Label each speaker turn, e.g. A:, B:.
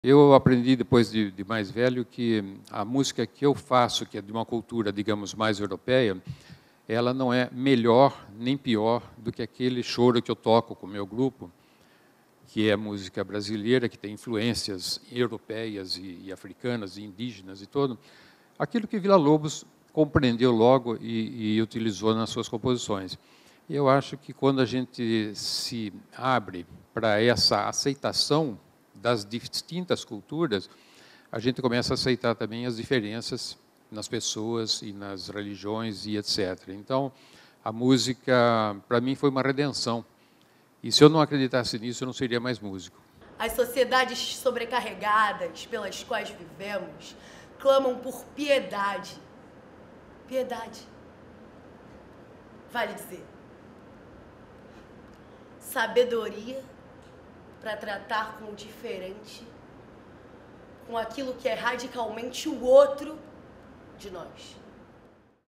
A: Eu aprendi depois de mais velho que a música que eu faço, que é de uma cultura, digamos, mais europeia, ela não é melhor nem pior do que aquele choro que eu toco com o meu grupo, que é música brasileira, que tem influências europeias e africanas e indígenas e todo. Aquilo que Villa-Lobos compreendeu logo e utilizou nas suas composições. Eu acho que quando a gente se abre para essa aceitação das distintas culturas, a gente começa a aceitar também as diferenças nas pessoas e nas religiões e etc. Então, a música, para mim, foi uma redenção. E se eu não acreditasse nisso, eu não seria mais músico.
B: As sociedades sobrecarregadas pelas quais vivemos clamam por piedade. Piedade. Vale dizer. Sabedoria para tratar com o diferente, com aquilo que é radicalmente o outro de nós.